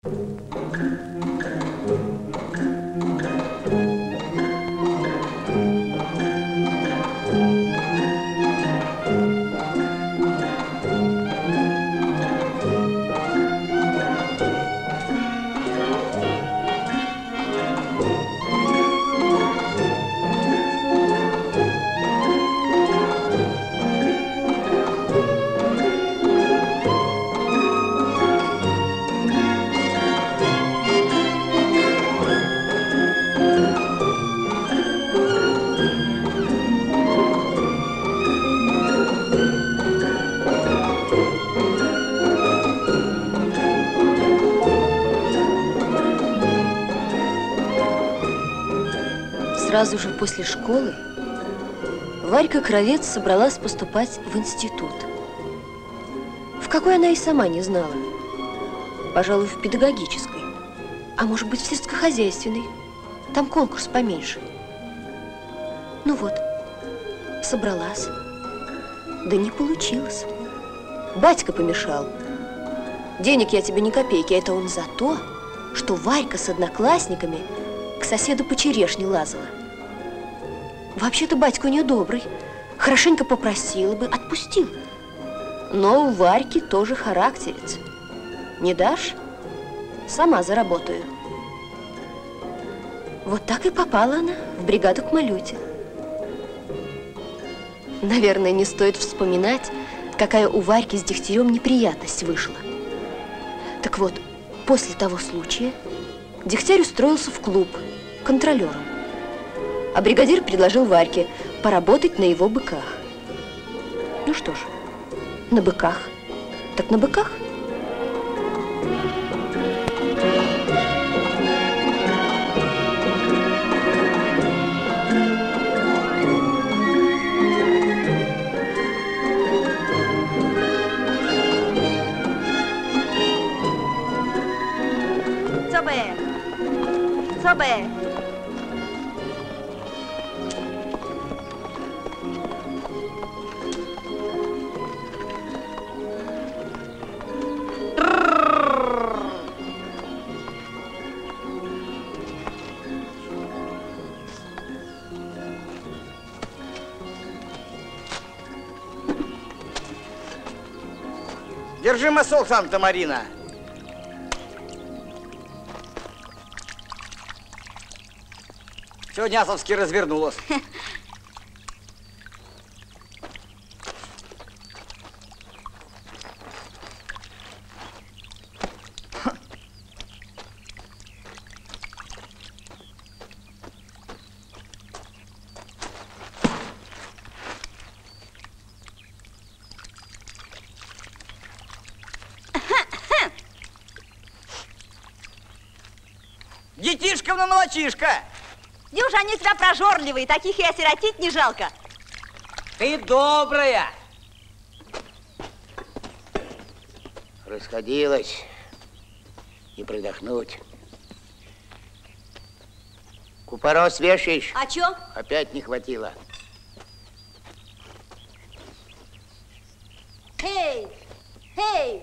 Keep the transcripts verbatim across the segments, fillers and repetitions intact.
Сразу же после школы Варька Кравец собралась поступать в институт. В какой она и сама не знала. Пожалуй, в педагогической. А может быть, в сельскохозяйственной. Там конкурс поменьше. Ну вот, собралась. Да не получилось. Батька помешал. Денег я тебе ни копейки, а это он за то, что Варька с одноклассниками к соседу по черешне лазала. Вообще-то батька у нее добрый. Хорошенько попросила бы, отпустил. Но у Варьки тоже характерец. Не дашь? Сама заработаю. Вот так и попала она в бригаду к Малюте. Наверное, не стоит вспоминать, какая у Варьки с Дегтярем неприятность вышла. Так вот, после того случая Дегтярь устроился в клуб контролером. А бригадир предложил Варьке поработать на его быках. Ну что ж, на быках, так на быках. Собе! Собе! Держи масол, Санта-Марина. Сегодня Асовски развернулась. Детишковна молочишка. Дюж, они у тебя прожорливые, таких и осиротить не жалко. Ты добрая. Расходилась. Не продохнуть. Купорос вешаешь? А чё? Опять не хватило. Эй! Эй!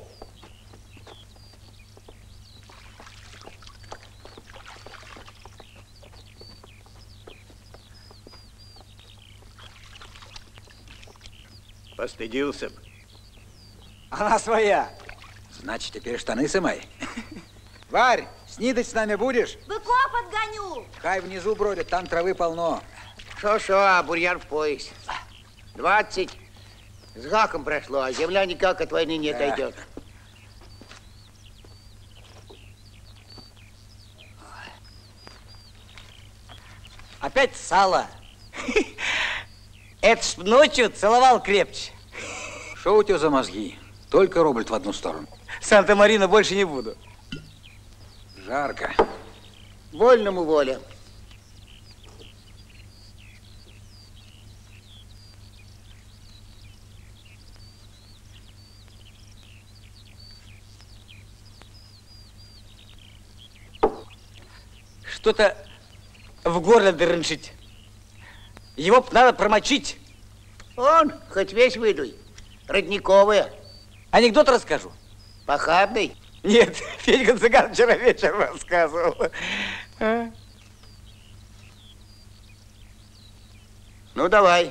Постыдился б. Она своя. Значит, теперь штаны сымай. Варь, снидать с нами будешь? Быков отгоню! Хай внизу бродят, там травы полно. Шо-шо, а бурьян в пояс. Двадцать. С гаком прошло, а земля никак от войны не отойдет. Опять сало. Это ж ночью целовал крепче. Что у тебя за мозги? Только рубль в одну сторону. Санта-Марина, больше не буду. Жарко. Вольному воля. Что-то в горле дырнчить. Его б надо промочить. Он, хоть весь выдуй. Родниковые. Анекдот расскажу. Похабный. Нет, Федька цыган вчера вечером рассказывал. А? Ну, давай.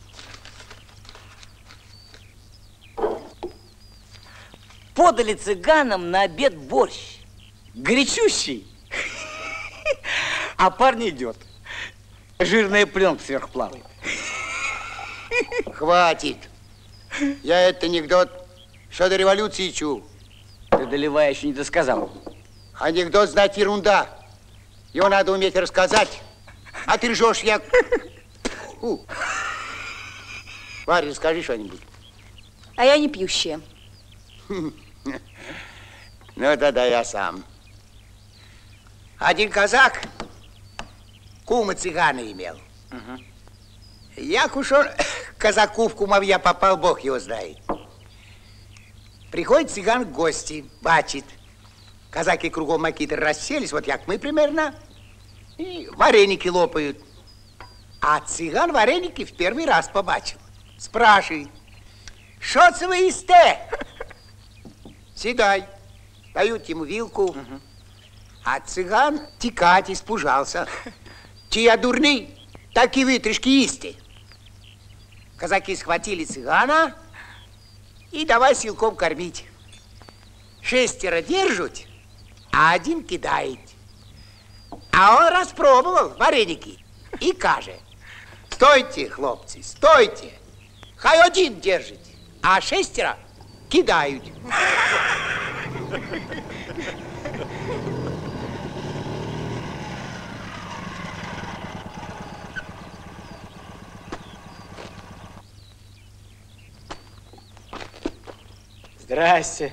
Подали цыганам на обед борщ. Горячущий. А парень идет. Жирная пленка сверху плавает. Хватит. Я этот анекдот еще до революции чул. Ты, доливая, еще не досказал. Анекдот знать ерунда. Его надо уметь рассказать. А ты ржешь, я... Фу. Варя, расскажи что-нибудь. А я не пьющая. Ну, тогда я сам. Один казак кума цыгана имел. Угу. Як уж он казаку в кумовья попал, бог его знает. Приходит цыган в гости, бачит. Казаки кругом макиты расселись, вот як мы примерно, и вареники лопают. А цыган вареники в первый раз побачил. Спрашивает, что це вы исте? Седай. Дают ему вилку. Угу. А цыган текать испужался. Чи я дурный, так и вытришки исти. Казаки схватили цыгана и давай силком кормить. Шестеро держат, а один кидает. А он распробовал вареники и каже: стойте, хлопцы, стойте. Хай один держит, а шестеро кидают. Здрасте.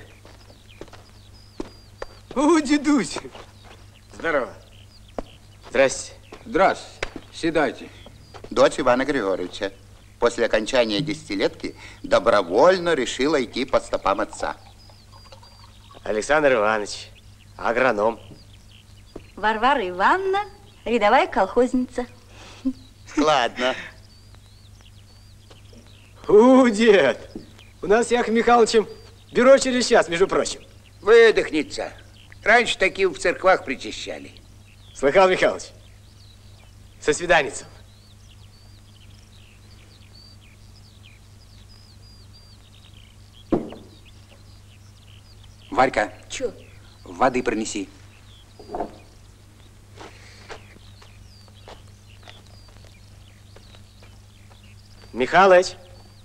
О, дедусь. Здорово. Здрасте. Здравствуйте. Седайте. Дочь Ивана Григорьевича после окончания десятилетки добровольно решила идти по стопам отца. Александр Иванович, агроном. Варвара Ивановна, рядовая колхозница. Ладно. У, дед, у нас с Яковом Михайловичем бюро через час, между прочим. Выдохнется. Раньше такие в церквах причащали. Слыхал, Михайлович? Со свиданицем. Варька. Чё? Воды принеси. Михалыч,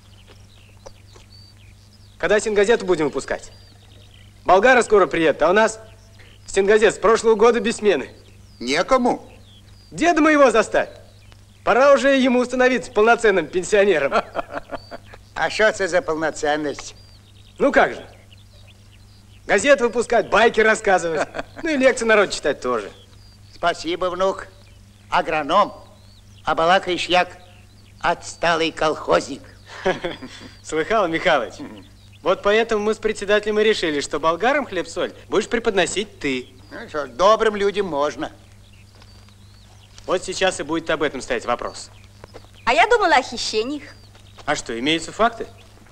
когда стенгазету будем выпускать? Болгары скоро приедут, а у нас стенгазет с прошлого года без смены. Некому. Деда моего заставь. Пора уже ему становиться полноценным пенсионером. А что это за полноценность? Ну как же? Газеты выпускать, байки рассказывать. Ну и лекции народ читать тоже. Спасибо, внук. Агроном. А балакаешь як отсталый колхозник. Слыхал, Михалыч? Вот поэтому мы с председателем и решили, что болгарам хлеб-соль будешь преподносить ты. Ну что ж, добрым людям можно. Вот сейчас и будет об этом стоять вопрос. А я думала о хищениях. А что, имеются факты?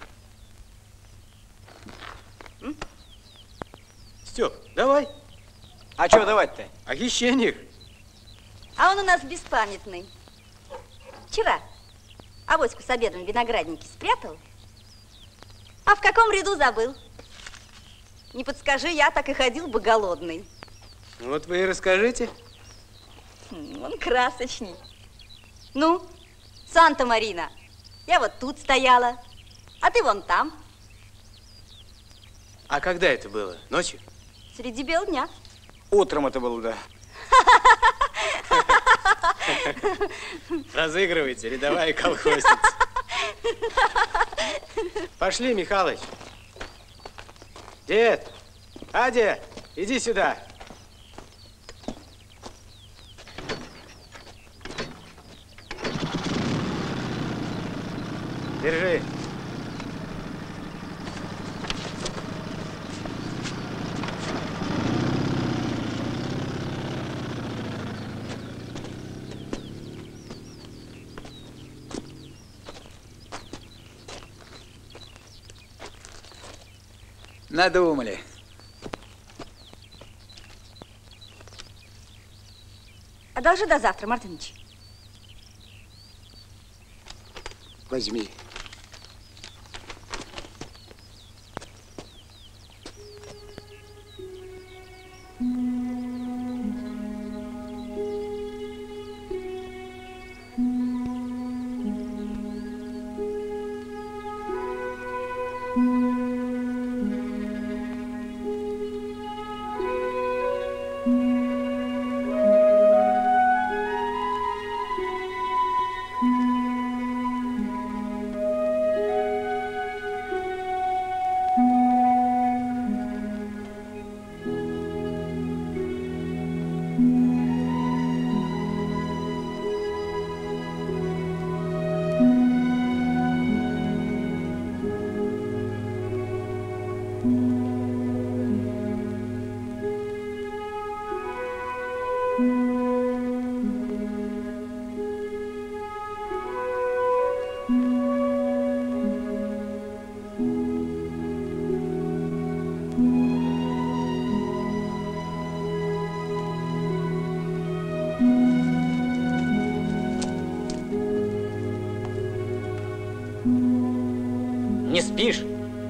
М? Степ, давай. А что давать-то? О хищениях. А он у нас беспамятный. Вчера авоську с обедом в винограднике спрятал, а в каком ряду забыл. Не подскажи, я так и ходил бы голодный. Вот вы и расскажите. Он красочный. Ну, Санта-Марина, я вот тут стояла, а ты вон там. А когда это было? Ночью? Среди бела дня. Утром это было, да. Разыгрывайте, рядовая колхозница. Пошли, Михалыч. Дед, а, дед, иди сюда. Держи. Надумали. Одолжи до завтра, Мартыныч. Возьми. Не спишь?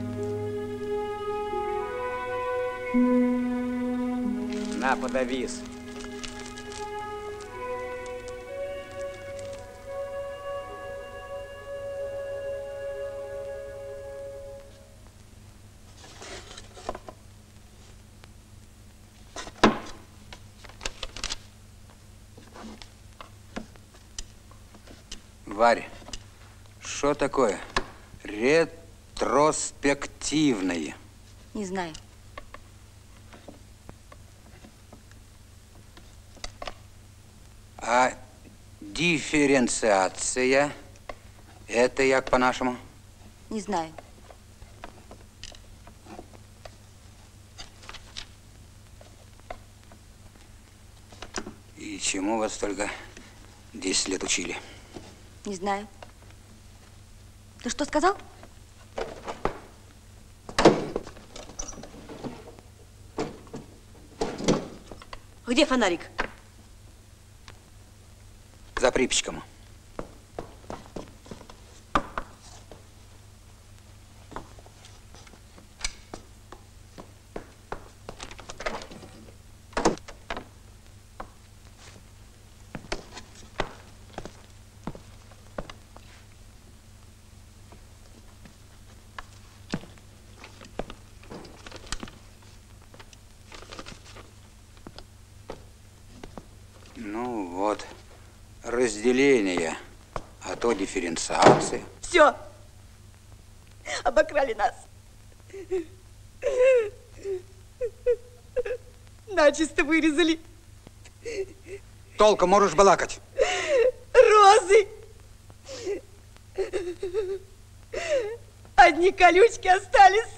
На, подавись. Варя, что такое? Ретроспективное. Не знаю. А дифференциация, это як по-нашему? Не знаю. И чему вас только десять лет учили? Не знаю. Ты что сказал? Где фонарик? За припечком. Ну вот, разделение, а то дифференциация. Все. Обокрали нас. Начисто вырезали. Толком можешь балакать. Розы. Одни колючки остались.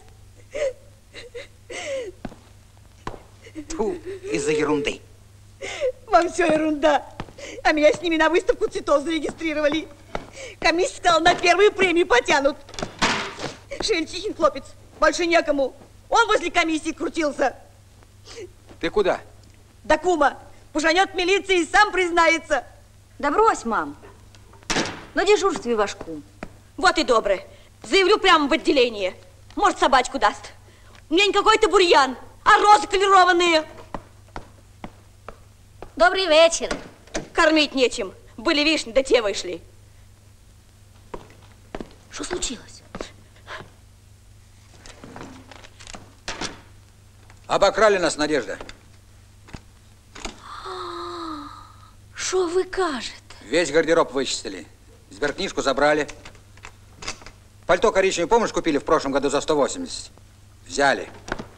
Фу, из-за ерунды. Вам все ерунда. А меня с ними на выставку цветов зарегистрировали. Комиссия сказала, на первую премию потянут. Шельчихин хлопец. Больше некому. Он возле комиссии крутился. Ты куда? Да кума. Пужанет милиция и сам признается. Да брось, мам. На дежурстве ваш кум. Вот и добре. Заявлю прямо в отделение. Может, собачку даст. У меня не какой-то бурьян, а розы колерованные. Добрый вечер. Кормить нечем. Были вишни, да те вышли. Что случилось? Обокрали нас, Надежда. Что вы кажете? Весь гардероб вычистили. Сберкнижку забрали. Пальто коричневый, помнишь, купили в прошлом году за сто восемьдесят? Взяли.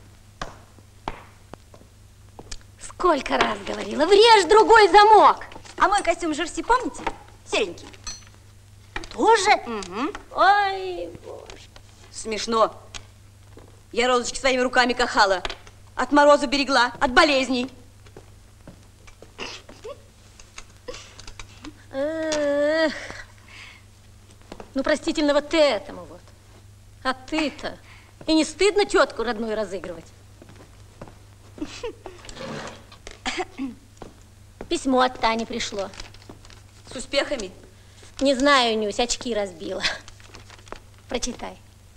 Сколько раз говорила, врежь другой замок. А мой костюм жерси, помните? Серенький. Тоже? Угу. Ой, боже. Смешно. Я розочки своими руками кахала. От мороза берегла, от болезней. Эх. Ну, простительно вот этому вот. А ты-то. И не стыдно тетку родную разыгрывать? Письмо от Тани пришло. С успехами? Не знаю, Нюсь, очки разбила. Прочитай.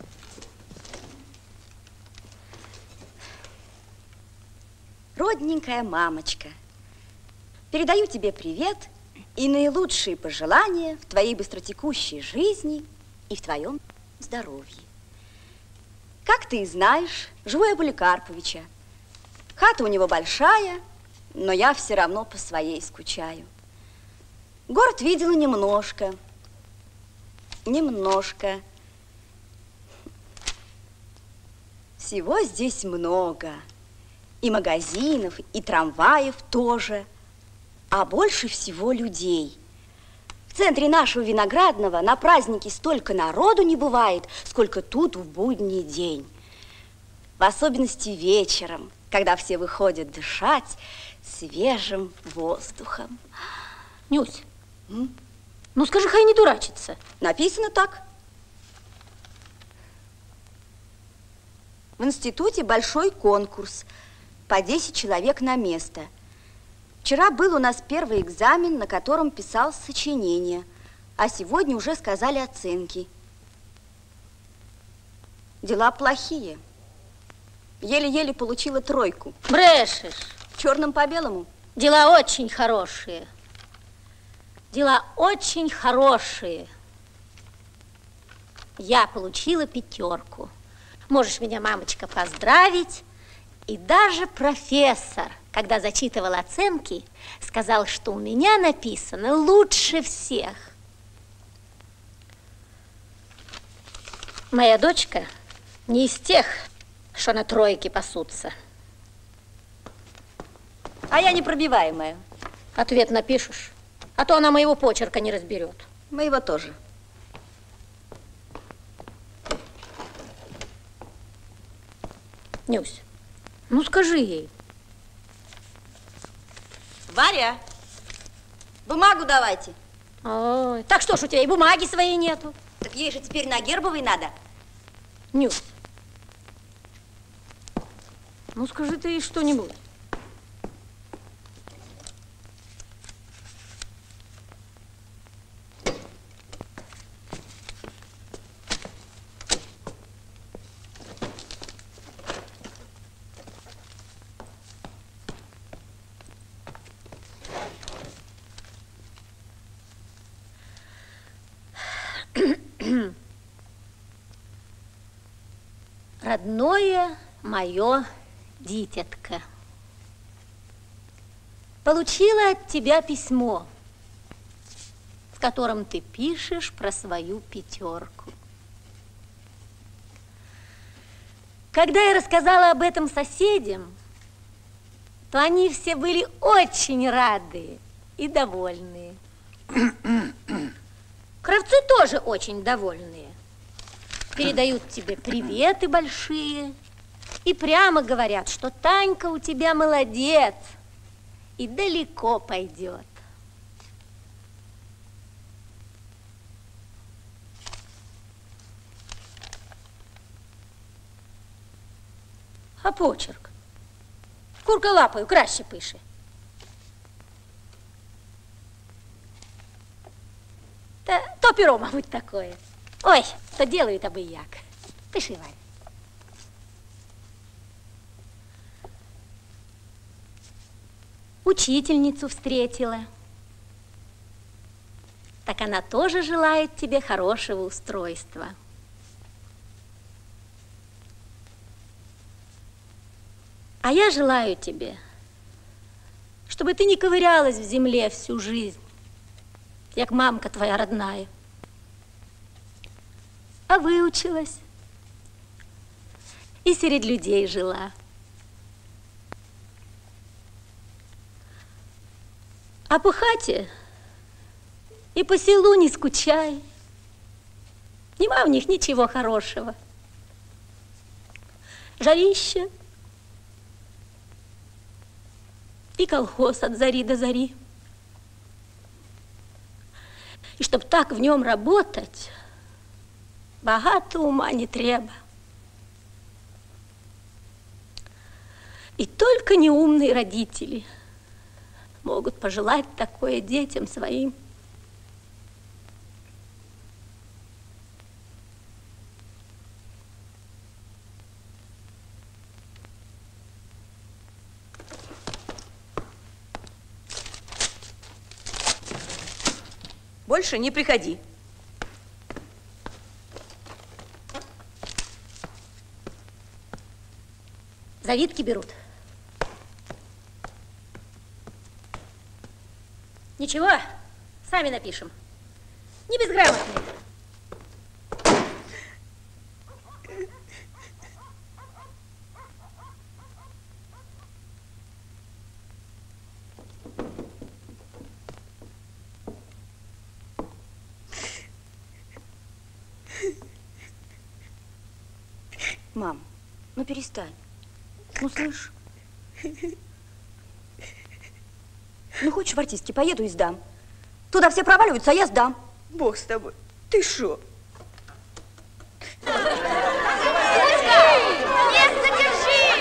Родненькая мамочка, передаю тебе привет и наилучшие пожелания в твоей быстротекущей жизни и в твоем здоровье. Как ты и знаешь, живу я у Поликарповича. Хата у него большая, но я все равно по своей скучаю. Город видела немножко, немножко. Всего здесь много. И магазинов, и трамваев тоже. А больше всего людей. В центре нашего Виноградного на праздники столько народу не бывает, сколько тут в будний день. В особенности вечером, когда все выходят дышать свежим воздухом. Нюсь, М? ну скажи, хай не дурачится. Написано так. В институте большой конкурс. По десять человек на место. Вчера был у нас первый экзамен, на котором писал сочинение, а сегодня уже сказали оценки. Дела плохие. Еле-еле получила тройку. Брешешь. Черным по белому. Дела очень хорошие. Дела очень хорошие. Я получила пятерку. Можешь меня, мамочка, поздравить. И даже профессор, когда зачитывал оценки, сказал, что у меня написано лучше всех. Моя дочка не из тех, что на тройке пасутся. А я непробиваемая. Ответ напишешь, а то она моего почерка не разберет. Моего тоже. Нюсь, ну скажи ей. Варя, бумагу давайте. Ой, так что ж у тебя и бумаги своей нету? Так ей же теперь на Гербовой надо. Нюсь, ну скажи ты ей что-нибудь. Родное мое дитятко, получила от тебя письмо, в котором ты пишешь про свою пятерку. Когда я рассказала об этом соседям, то они все были очень рады и довольные. Кравцы тоже очень довольные. Передают тебе приветы большие и прямо говорят, что Танька у тебя молодец и далеко пойдет. А почерк? Курка лапою краще пише. Та то перо, мабуть, такое. Ой, то делают аби як. Пиши, Варя. Учительницу встретила. Так она тоже желает тебе хорошего устройства. А я желаю тебе, чтобы ты не ковырялась в земле всю жизнь, як мамка твоя родная, а выучилась и среди людей жила. А по хате и по селу не скучай. Нема в них ничего хорошего. Жарище и колхоз от зари до зари. И чтоб так в нем работать, богато ума не треба. И только неумные родители могут пожелать такое детям своим? Больше не приходи. Завидки берут. Ничего, сами напишем. Не безграмотные. Мам, ну перестань. Ну, слышь. Ну, хочешь в артистки? Поеду и сдам. Туда все проваливаются, а я сдам. Бог с тобой. Ты шо? Место держи!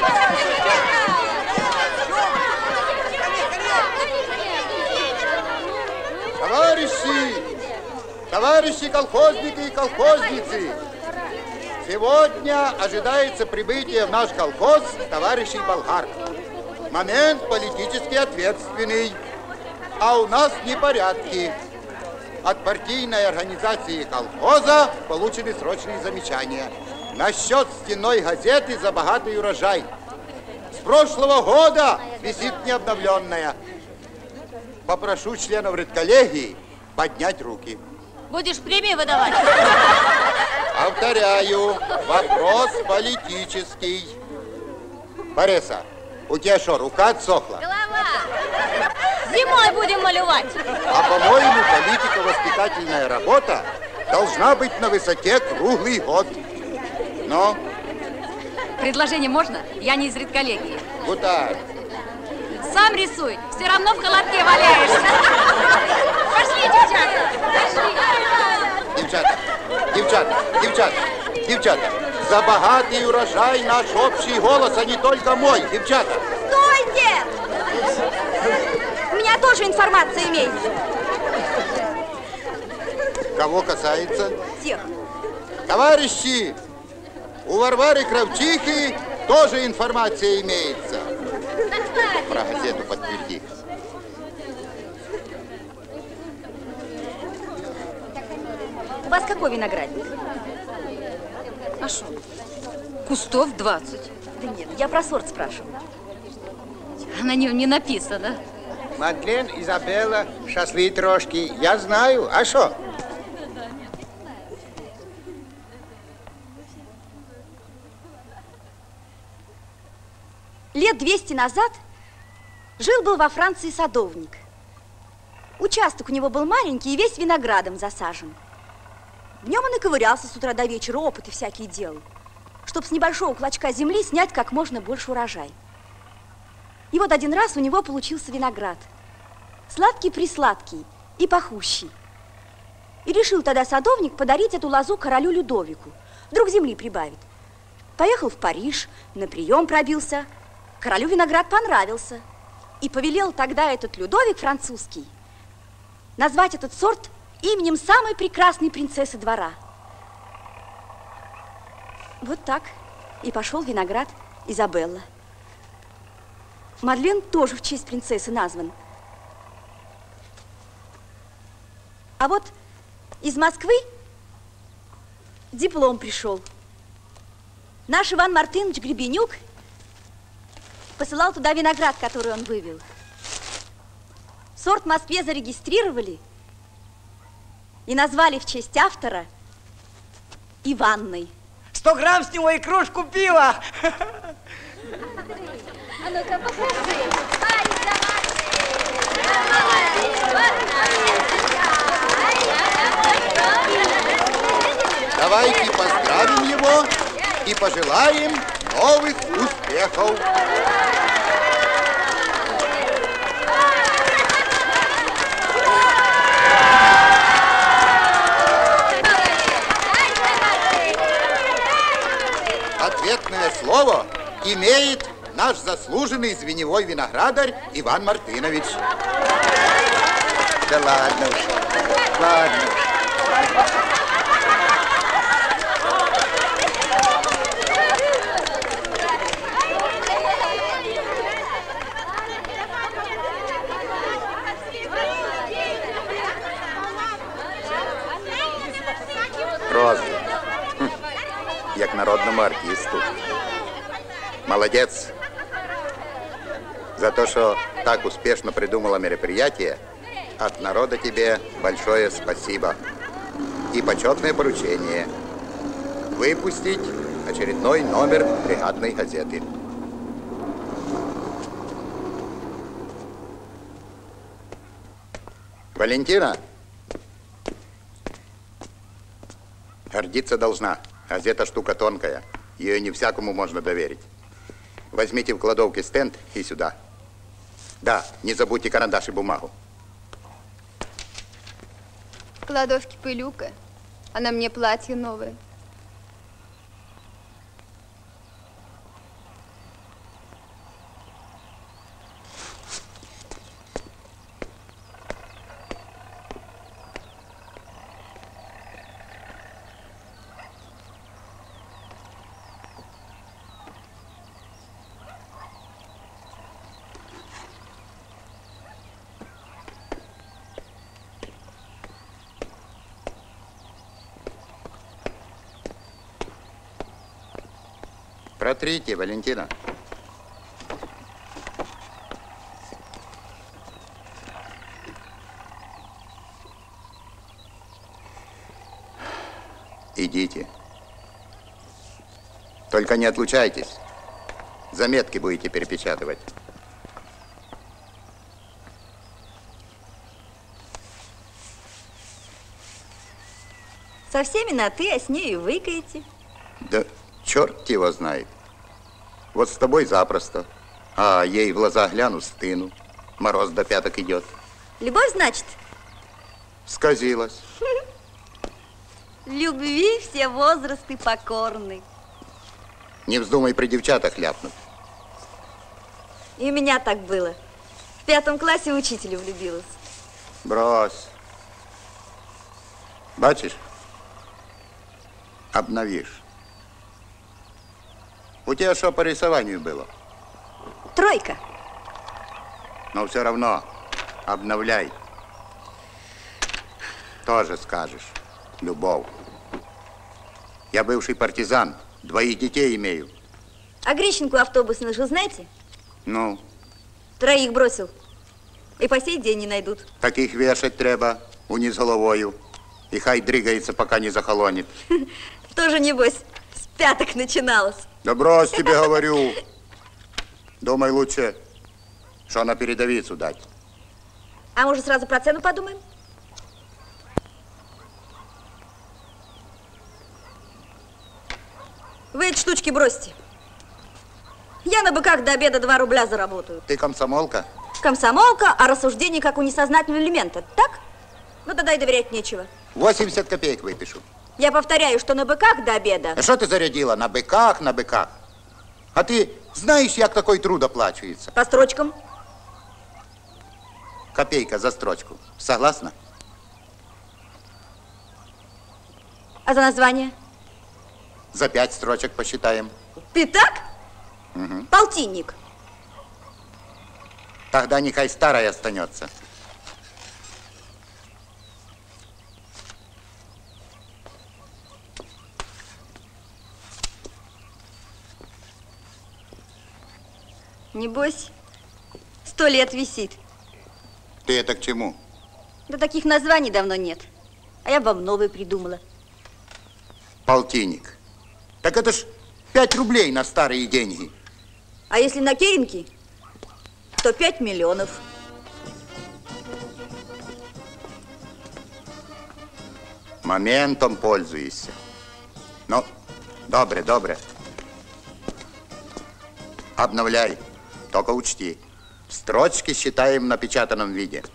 Товарищи! Товарищи колхозники и колхозницы! Сегодня ожидается прибытие в наш колхоз товарищей болгар. Момент политически ответственный, а у нас непорядки. От партийной организации колхоза получены срочные замечания насчет стенной газеты за богатый урожай. С прошлого года висит необновленная. Попрошу членов редколлегии поднять руки. Будешь премии выдавать? Повторяю, вопрос политический. Бориса, у тебя что, рука отсохла? Голова! Зимой будем малевать. А по-моему, политико-воспитательная работа должна быть на высоте круглый год. Но? Предложение можно? Я не из редколлегии. Вот так. Сам рисуй, все равно в холодке валяешься. Пошли, девчата, пошли. Девчата, девчата, девчата, девчата, за богатый урожай наш общий голос, а не только мой, девчата. Стойте! У меня тоже информация имеется. Кого касается? Всех. Товарищи, у Варвары Кравчихи тоже информация имеется. Про газету подтверди. У вас какой виноградник? А что? Кустов двадцать. Да нет, я про сорт спрашиваю. На нем не написано. Мадлен, Изабелла, шасли трошки. Я знаю. А что? Лет двести назад жил-был во Франции садовник. Участок у него был маленький и весь виноградом засажен. Днем он и ковырялся с утра до вечера, опыты всякие делал, чтобы с небольшого клочка земли снять как можно больше урожай. И вот один раз у него получился виноград. Сладкий-присладкий и пахущий. И решил тогда садовник подарить эту лозу королю Людовику. Вдруг земли прибавит. Поехал в Париж, на прием пробился. Королю виноград понравился. И повелел тогда этот Людовик французский назвать этот сорт именем самой прекрасной принцессы двора. Вот так и пошел виноград Изабелла. Мадлен тоже в честь принцессы назван. А вот из Москвы диплом пришел. Наш Иван Мартынович Гребенюк посылал туда виноград, который он вывел. Сорт в Москве зарегистрировали и назвали в честь автора Иванной. Сто грамм с него и кружку пива. А ну-ка, покажи. Давайте поздравим его и пожелаем новых успехов. Ответное слово имеет наш заслуженный звеневой виноградарь Иван Мартынович. Да ладно уж, ладно. Просто. Хм. Як народному артисту. Молодец. За то, что так успешно придумала мероприятие, от народа тебе большое спасибо. И почетное поручение выпустить очередной номер бригадной газеты. Валентина, гордиться должна. Газета штука тонкая. Ее не всякому можно доверить. Возьмите в кладовке стенд и сюда. Да, не забудьте карандаш и бумагу. В кладовке пылюка, а на мне платье новое. Протрите, Валентина. Идите. Только не отлучайтесь. Заметки будете перепечатывать. Со всеми на «ты», а с нею выкаете. Да черт его знает. Вот с тобой запросто. А ей в глаза гляну, стыну. Мороз до пяток идет. Любовь, значит? Сказилась. Любви все возрасты покорны. Не вздумай при девчатах ляпнуть. И у меня так было. В пятом классе учителю влюбилась. Брось. Бачишь? Обновишь. У тебя что по рисованию было? Тройка. Но все равно обновляй. Тоже скажешь. Любовь. Я бывший партизан. Двоих детей имею. А Грищенку автобусных же знаете? Ну? Троих бросил. И по сей день не найдут. Таких вешать треба униз головою. И хай дрыгается, пока не захолонит. Тоже, небось, с пяток начиналось. Да брось, тебе говорю. Думай лучше, что на передовицу дать. А может, сразу про цену подумаем? Вы эти штучки бросьте. Я на быках до обеда два рубля заработаю. Ты комсомолка? Комсомолка, а рассуждение как у несознательного элемента, так? Ну, тогда и доверять нечего. восемьдесят копеек выпишу. Я повторяю, что на быках до обеда. А что ты зарядила? На быках, на быках. А ты знаешь, як такой труд оплачивается? По строчкам. Копейка за строчку. Согласна? А за название? За пять строчек посчитаем. Пятак? Угу. Полтинник. Тогда нехай старая останется. Небось, сто лет висит. Ты это к чему? Да таких названий давно нет. А я вам новые придумала. Полтинник. Так это ж пять рублей на старые деньги. А если на керенки, то пять миллионов. Моментом пользуйся. Ну, добре, добре. Обновляй. Только учти, строчки считаем в напечатанном виде.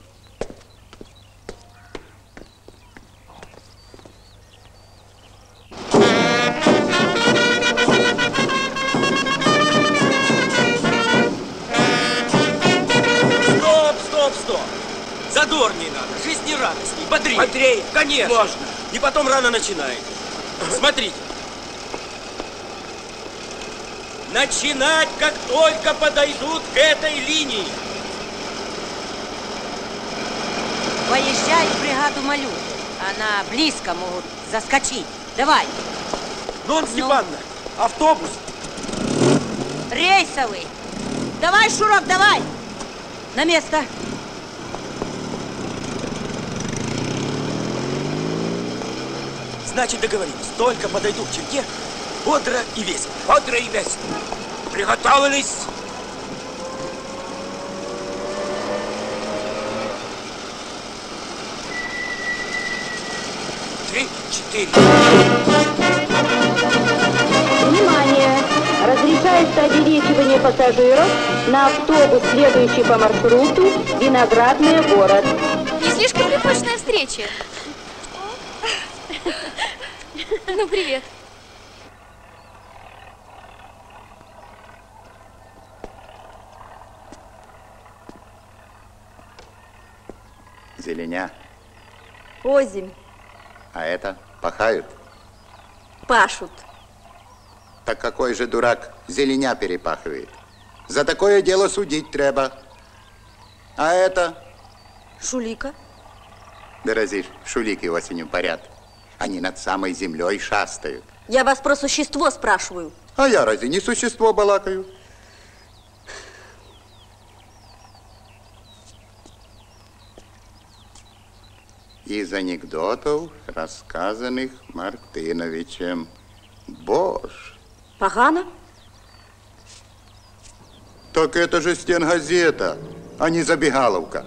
Стоп, стоп. Задорнее надо, жизнерадостней, бодрее. Бодрее? Конечно. Можно. И потом рано начинает. Смотрите. Начинать, как только подойдут к этой линии. Поезжай в бригаду Малюты. Она близко могут заскочить. Давай. Нон Степановна, ну. Автобус. Рейсовый. Давай, Шурок, давай. На место. Значит, договорились. Только подойду к черте, бодро и весело. Бодро и весело. Приготовились. Три, четыре. Внимание! Разрешается обеспечивание пассажиров на автобус, следующий по маршруту Виноградный город. Не слишком ли пышная встреча? Ну, привет. Зеленя. Озимь. А это пахают? Пашут. Так какой же дурак зеленя перепахивает? За такое дело судить треба. А это? Шулика. Да разве шулики осенью парят? Они над самой землей шастают. Я вас про существо спрашиваю. А я разве не существо балакаю? Из анекдотов, рассказанных Мартыновичем. Боже! Погано? Так это же стенгазета, а не забегаловка.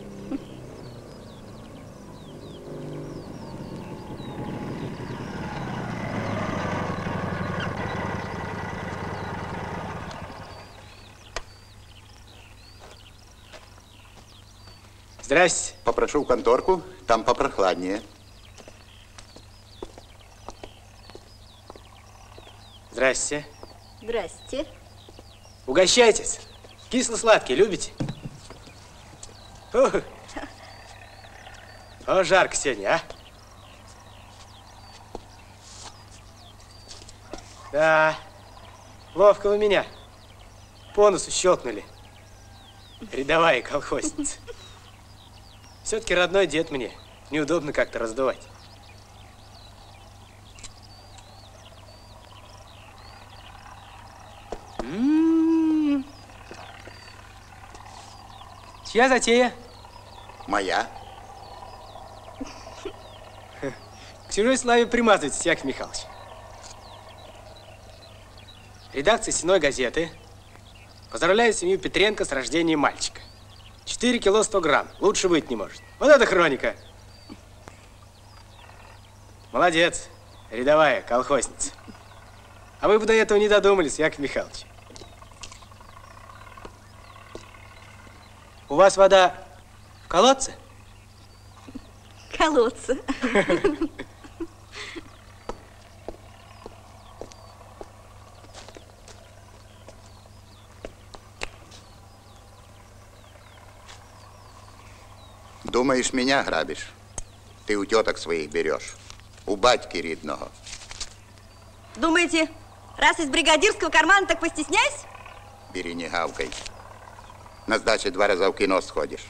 Здрасте. Попрошу в конторку, там попрохладнее. Здрасте. Здрасте. Угощайтесь. Кисло-сладкий любите? О, О, жарко сегодня, а? Да, ловко вы меня по носу щелкнули. Рядовая колхозница. Все-таки родной дед мне. Неудобно как-то раздувать. М-м-м. Чья затея? Моя. К чужой славе примазывайтесь, Яков Михайлович. Редакция «Сеной газеты» поздравляет семью Петренко с рождением мальчика. четыре кило сто грамм. Лучше быть не может. Вот это хроника. Молодец, рядовая колхозница. А вы бы до этого не додумались, Яков Михайлович. У вас вода в колодце? Колодце. Думаешь, меня грабишь? Ты у теток своих берешь. У батьки рідного. Думаете, раз из бригадирского кармана, так постесняйся? Бери, не гавкай. На сдаче два раза в кино сходишь.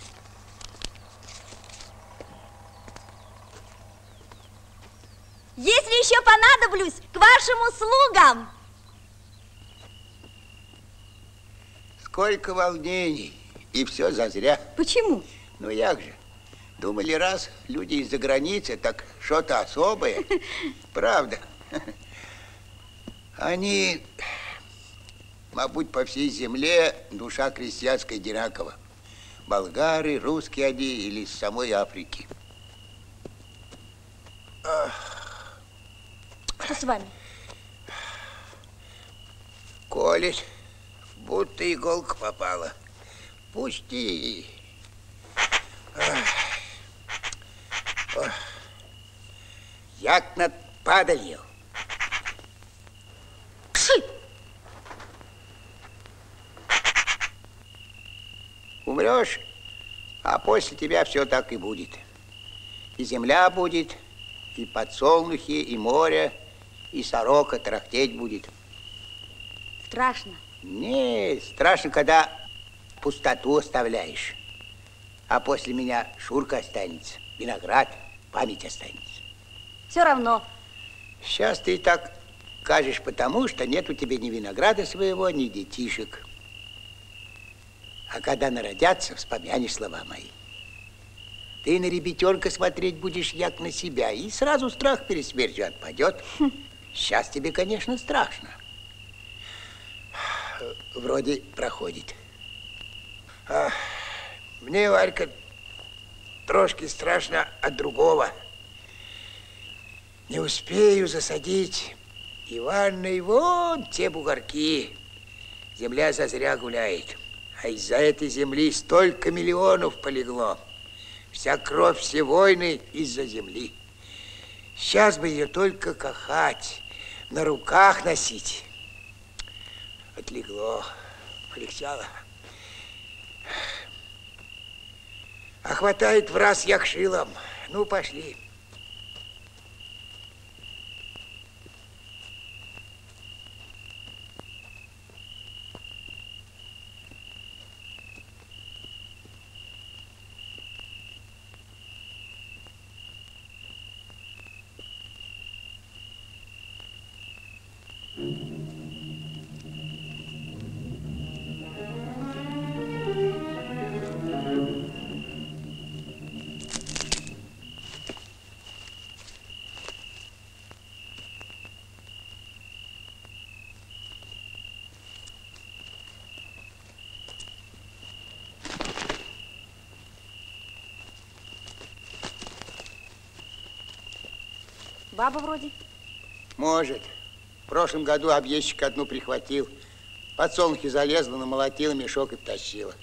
Если еще понадоблюсь, к вашим услугам. Сколько волнений, и все зазря. Почему? Ну, як же. Думали, раз люди из-за границы, так что-то особое. Правда. Они, мабуть, по всей земле душа крестьянской одинакова. Болгары, русские они или из самой Африки. Что с вами? Колет, будто иголка попала. Пусти. Як над падалью. Пши! Умрешь, А после тебя все так и будет. И земля будет, и подсолнухи, и море, и сорока трахтеть будет. Страшно? Не, страшно, когда пустоту оставляешь. А после меня Шурка останется, виноград, память останется. Все равно. Сейчас ты так кажешь, потому что нет у тебя ни винограда своего, ни детишек. А когда народятся, вспомянешь слова мои. Ты на ребятенка смотреть будешь, як на себя, и сразу страх перед смертью отпадет. Сейчас тебе, конечно, страшно. Вроде проходит. А, мне, Варька, трошки страшно от другого. Не успею засадить Иванной вон те бугорки. Земля зазря гуляет. А из-за этой земли столько миллионов полегло. Вся кровь, все войны из-за земли. Сейчас бы ее только кахать, на руках носить. Отлегло, полегчало. А хватает в раз як шилом. Ну, пошли. Баба вроде. Может. В прошлом году объездчик одну прихватил. Подсолнухи залезла, намолотила мешок и втащила.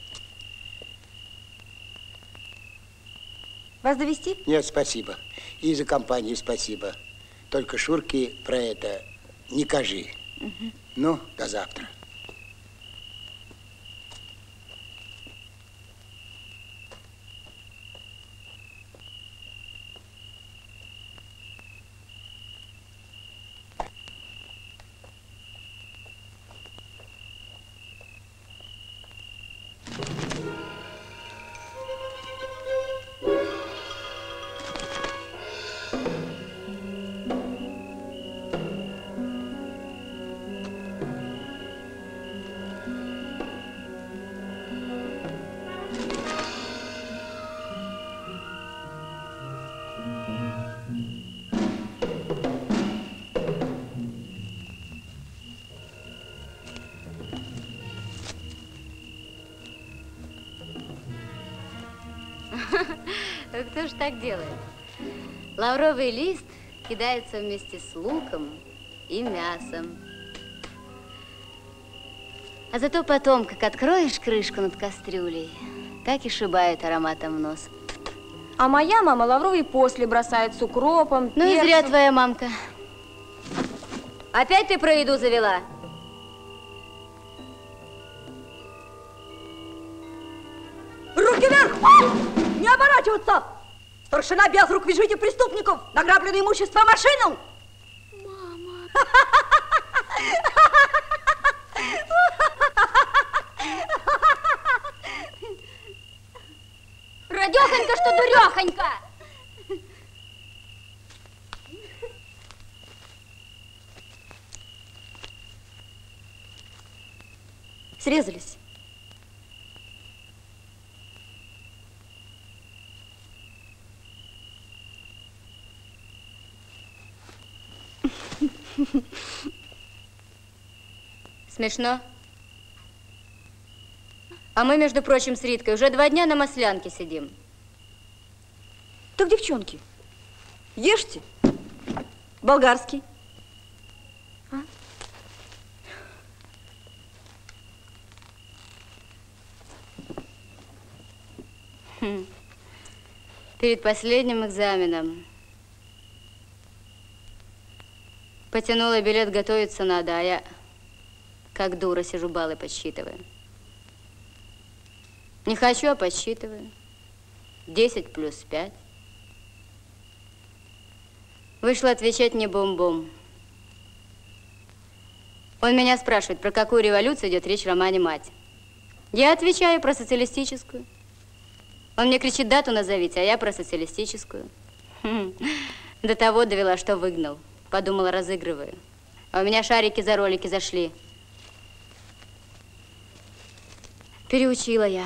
Вас довезти? Нет, спасибо. И за компанию спасибо. Только Шурке про это не кажи. Угу. Ну, до завтра. Кто ж так делает? Лавровый лист кидается вместе с луком и мясом. А зато потом, как откроешь крышку над кастрюлей, так и шибает ароматом в нос. А моя мама лавровый после бросает с укропом, Ну и зря твоя мамка. Опять ты про еду завела? Руки вверх! Не оборачиваться! Старшина без рук, вяжите преступников! Награбленное имущество в машину! Мама! Радехонька, что дурехонька! Срезались. Смешно? А мы, между прочим, с Риткой уже два дня на маслянке сидим. Так, девчонки, ешьте. Болгарский. А? Хм. Перед последним экзаменом. Потянула билет, готовиться надо, а я как дура сижу, баллы подсчитываю. Не хочу, а подсчитываю. Десять плюс пять. Вышла отвечать мне бум-бум. Он меня спрашивает, про какую революцию идет речь в романе «Мать». Я отвечаю про социалистическую. Он мне кричит, дату назовите, а я про социалистическую. До того довела, что выгнал. Подумала, разыгрываю. А у меня шарики за ролики зашли. Переучила я.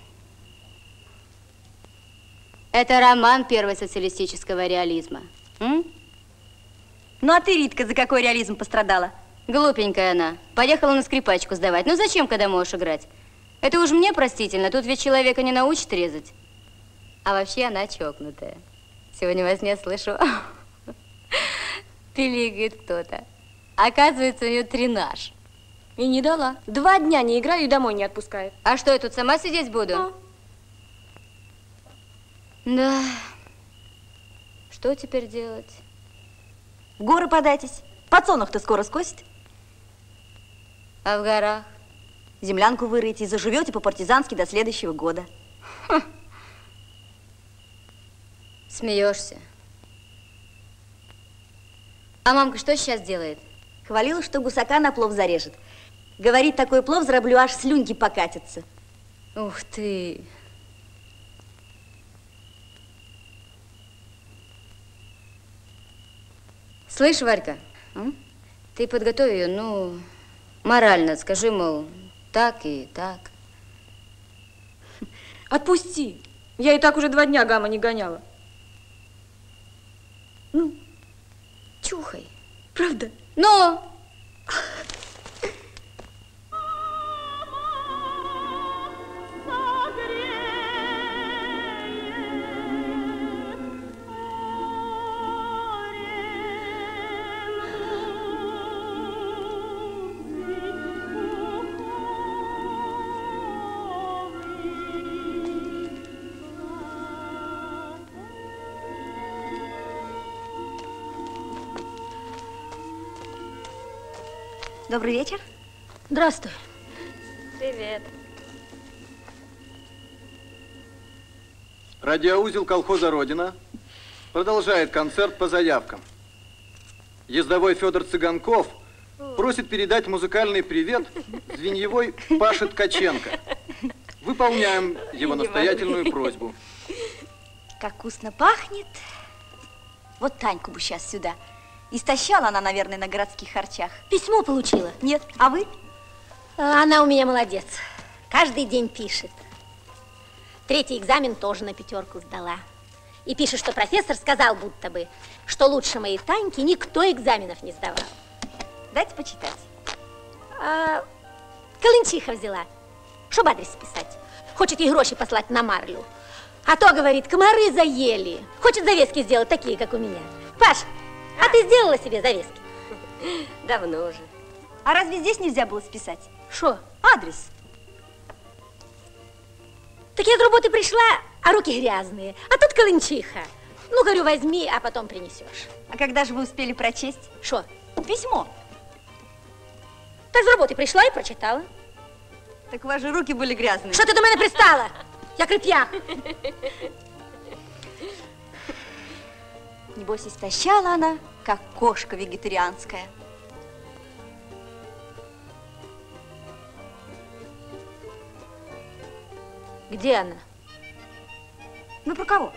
Это роман первого социалистического реализма. М? Ну, а ты, Ритка, за какой реализм пострадала? Глупенькая она. Поехала на скрипачку сдавать. Ну, зачем, когда можешь играть? Это уж мне простительно. Тут ведь человека не научат резать. А вообще она чокнутая. Сегодня во сне слышу, пиликает кто-то. Оказывается, у нее тренаж. И не дала. Два дня не играю и домой не отпускает. А что, я тут сама сидеть буду? А? Да. Что теперь делать? В горы подайтесь. Подсолнух-то скоро скосит. А в горах? Землянку вырыете и заживете по-партизански до следующего года. Ха. Смеешься. А мамка что сейчас делает? Хвалила, что гусака на плов зарежет. Говорит, такой плов зараблю, аж слюнки покатятся. Ух ты. Слышь, Варька, м? Ты подготовь ее, ну, морально. Скажи, мол, так и так. Отпусти. Я и так уже два дня гамма не гоняла. Ну, чухай. Правда? Но! Добрый вечер. Здравствуй. Привет. Радиоузел колхоза «Родина» продолжает концерт по заявкам. Ездовой Федор Цыганков просит передать музыкальный привет звеньевой Паше Ткаченко. Выполняем его настоятельную просьбу. Как вкусно пахнет. Вот Таньку бы сейчас сюда. Истощала она, наверное, на городских харчах. Письмо получила? Нет. А вы? Она у меня молодец. Каждый день пишет. Третий экзамен тоже на пятерку сдала. И пишет, что профессор сказал будто бы, что лучше моей Таньки никто экзаменов не сдавал. Дайте почитать. А, Калинчиха взяла, чтобы адрес списать. Хочет ей гроши послать на марлю. А то, говорит, комары заели. Хочет завески сделать такие, как у меня. Паш, а ты сделала себе завески? Давно уже. А разве здесь нельзя было списать? Что? Адрес. Так я с работы пришла, а руки грязные. А тут Калинчиха. Ну, говорю, возьми, а потом принесешь. А когда же вы успели прочесть? Что? Письмо. Так с работы пришла и прочитала. Так ваши руки были грязные. Что ты до меня пристала? Я крепья. Небось, истощала она, как кошка вегетарианская. Где она? Ну, про кого?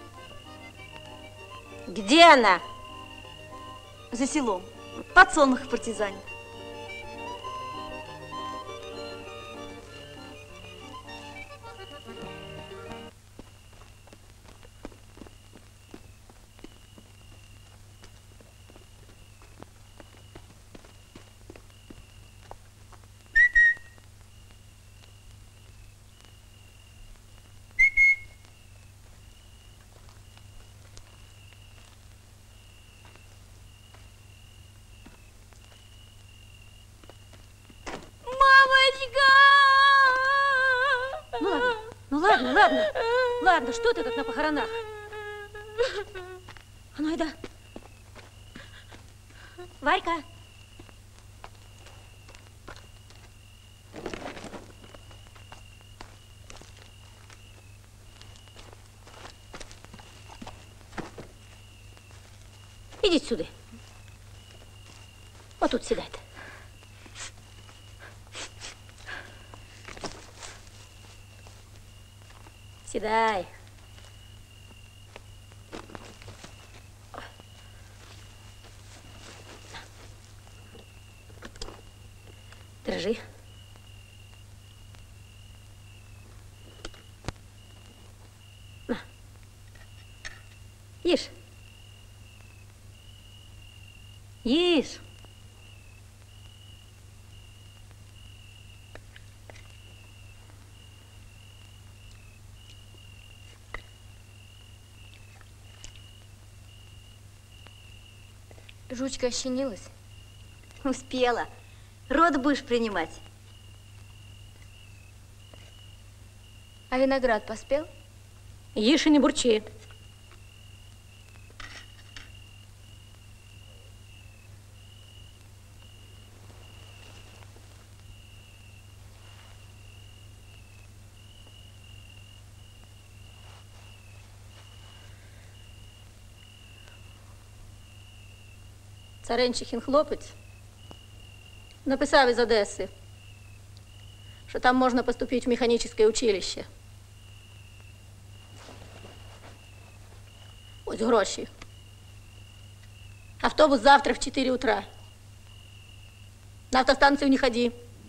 Где она? За селом. Подсолнух партизане. Ну ладно, ну ладно, ладно. Ладно, что ты как на похоронах? А ну, Айда. Варька. Идите сюда. Вот тут сидайте. Седай. Держи. На. Ешь. Ешь. Жучка ощенилась? Успела. Род будешь принимать. А виноград поспел? Ешь и не бурчи. Царенчихин хлопець написав із Одеси, що там можна поступити в механічне училище. Ось гроші. Автобус завтра в четыре утра. На автостанцию не ходи.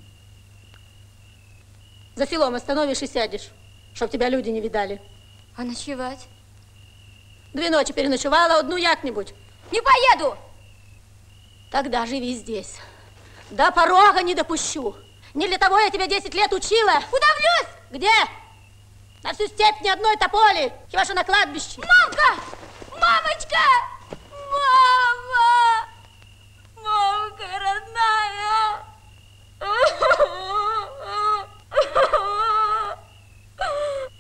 За селом остановишь и сядешь, чтоб тебя люди не видали. А ночевать? Две ночи переночевала, одну як-нибудь. Не поеду! Тогда живи здесь. До порога не допущу. Не для того я тебя десять лет учила. Удавлюсь! Где? На всю степь ни одной тополи. Хиба что на кладбище. Мамка! Мамочка! Мама! Мамка родная!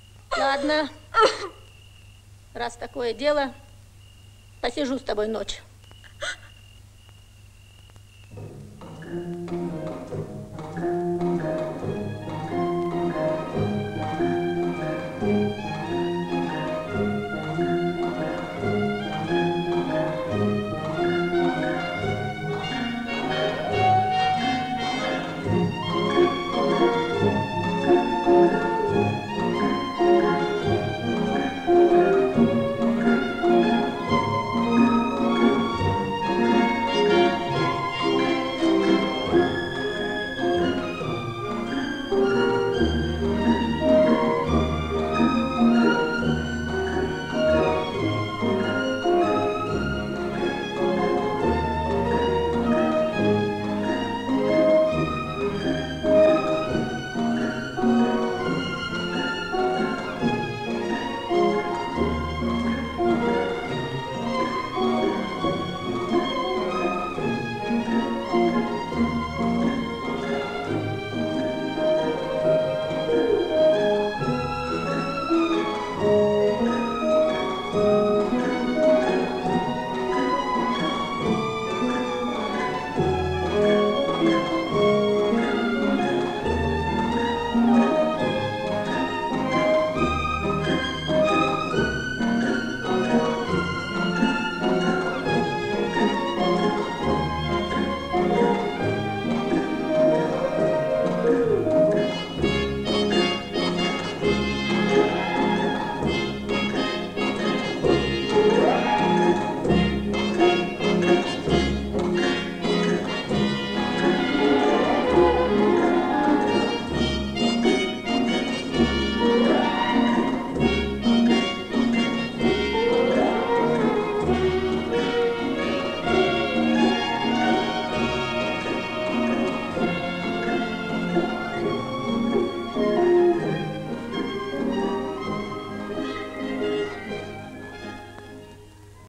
Ладно. Раз такое дело, посижу с тобой ночь.